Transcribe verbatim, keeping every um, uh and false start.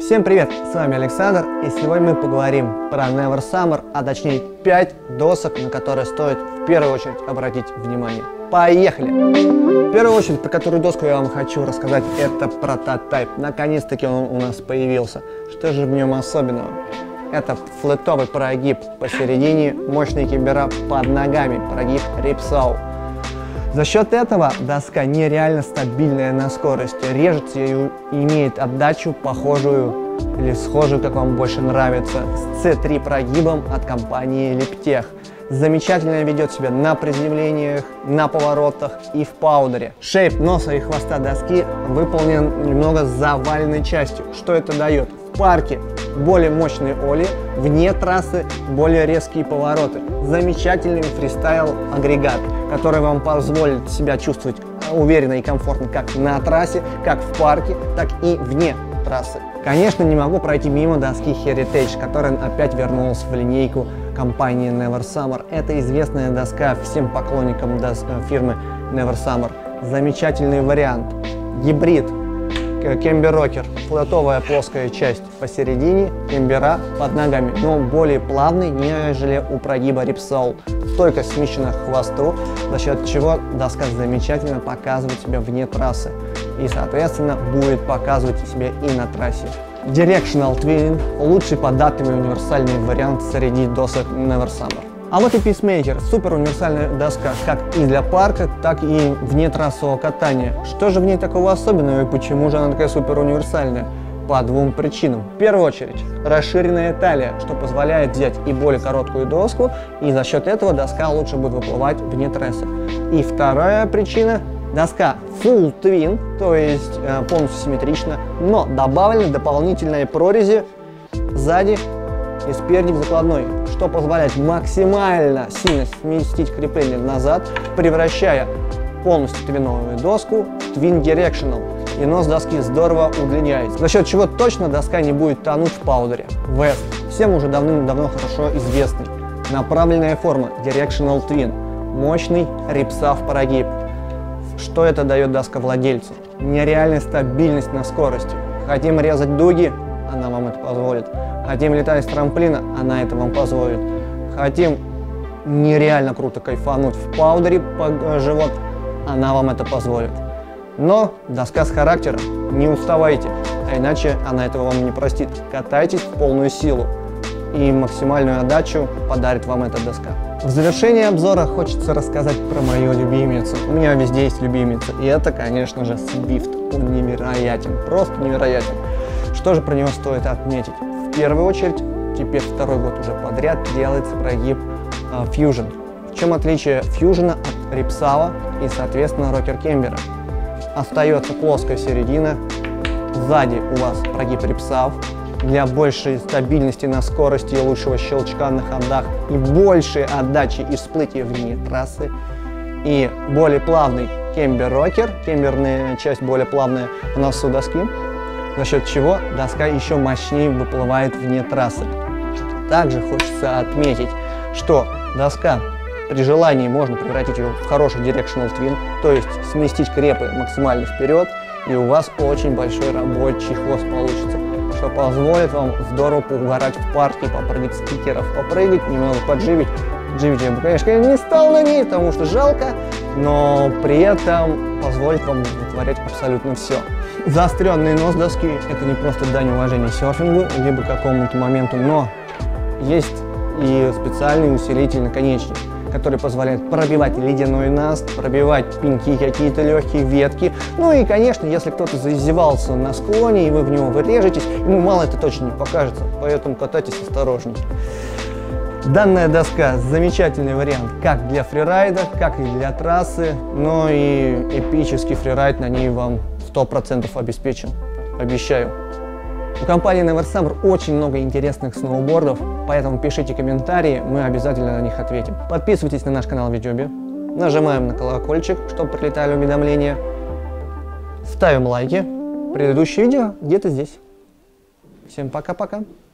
Всем привет, с вами Александр, и сегодня мы поговорим про Never Summer, а точнее пять досок, на которые стоит в первую очередь обратить внимание. Поехали! В первую очередь, про которую доску я вам хочу рассказать, это прототайп. Наконец-таки он у нас появился. Что же в нем особенного? Это флетовый прогиб посередине, мощные кембера под ногами, прогиб рипсоу. За счет этого доска нереально стабильная на скорости, режется и имеет отдачу похожую или схожую, как вам больше нравится, с си три прогибом от компании Liptech. Замечательно ведет себя на приземлениях, на поворотах и в паудере. Шейп носа и хвоста доски выполнен немного заваленной частью. Что это дает? В парке более мощные оли, вне трассы более резкие повороты. Замечательный фристайл агрегат, который вам позволит себя чувствовать уверенно и комфортно как на трассе, как в парке, так и вне трассы. Конечно, не могу пройти мимо доски Heritage, которая опять вернулась в линейку компании Never Summer. Это известная доска всем поклонникам дос фирмы Never Summer. Замечательный вариант. Гибрид. Кембер-рокер, флетовая плоская часть посередине, кембера под ногами, но более плавный, нежели у прогиба рипсоу. Стойко смещена к хвосту, за счет чего доска замечательно показывает себя вне трассы и, соответственно, будет показывать себя и на трассе. Directional Twinning – лучший податливый универсальный вариант среди досок Never Summer. А вот и Peacemaker, супер универсальная доска, как и для парка, так и вне трассового катания. Что же в ней такого особенного и почему же она такая супер универсальная? По двум причинам. В первую очередь, расширенная талия, что позволяет взять и более короткую доску, и за счет этого доска лучше будет выплывать вне трассы. И вторая причина, доска Full Twin, то есть э, полностью симметрична, но добавлены дополнительные прорези сзади и спереди в закладной, что позволяет максимально сильно сместить крепление назад, превращая полностью твиновую доску в Twin Directional, и нос доски здорово удлиняется, за счет чего точно доска не будет тонуть в паудере. Вест, всем уже давным-давно хорошо известный. Направленная форма Directional Twin, мощный рипсав прогиб. Что это дает доска владельцу? Нереальная стабильность на скорости. Хотим резать дуги? Она вам это позволит. Хотим летать с трамплина? Она это вам позволит. Хотим нереально круто кайфануть в паудере по живот? Она вам это позволит. Но доска с характером, не уставайте, а иначе она этого вам не простит. Катайтесь в полную силу, и максимальную отдачу подарит вам эта доска. В завершении обзора хочется рассказать про мою любимицу. У меня везде есть любимица, и это, конечно же, Swift. Он невероятен, просто невероятен. Что же про него стоит отметить? В первую очередь, теперь второй год уже подряд делается прогиб э, Fusion. В чем отличие Fusion от рипсава и, соответственно, рокер-кембера? Остается плоская середина, сзади у вас прогиб рипсав для большей стабильности на скорости и лучшего щелчка на ходах и большей отдачи и всплытия вне трассы. И более плавный кембер-рокер, кемберная часть более плавная в носу доски, за счет чего доска еще мощнее выплывает вне трассы. Также хочется отметить, что доска при желании можно превратить ее в хороший Directional Twin, то есть сместить крепы максимально вперед, и у вас очень большой рабочий хвост получится, что позволит вам здорово поугарать в парке, попрыгать с кикеров, попрыгать, немного подживить. Дживить я бы, конечно, не стал на ней, потому что жалко, но при этом позволит вам вытворять абсолютно все. Заостренный нос доски – это не просто дань уважения серфингу, либо какому-то моменту, но есть и специальный усилитель наконечник, который позволяет пробивать ледяной наст, пробивать пеньки, какие-то легкие ветки. Ну и, конечно, если кто-то зазевался на склоне, и вы в него врежетесь, ему мало это точно не покажется, поэтому катайтесь осторожнее. Данная доска – замечательный вариант как для фрирайда, как и для трассы, но и эпический фрирайд на ней вам сто процентов обеспечен, обещаю. У компании Never Summer очень много интересных сноубордов, поэтому пишите комментарии, мы обязательно на них ответим. Подписывайтесь на наш канал в YouTube, нажимаем на колокольчик, чтобы прилетали уведомления, ставим лайки. Предыдущее видео где-то здесь. Всем пока-пока.